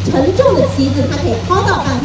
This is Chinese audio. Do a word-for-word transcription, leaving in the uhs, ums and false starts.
沉重的旗子，它可以抛到半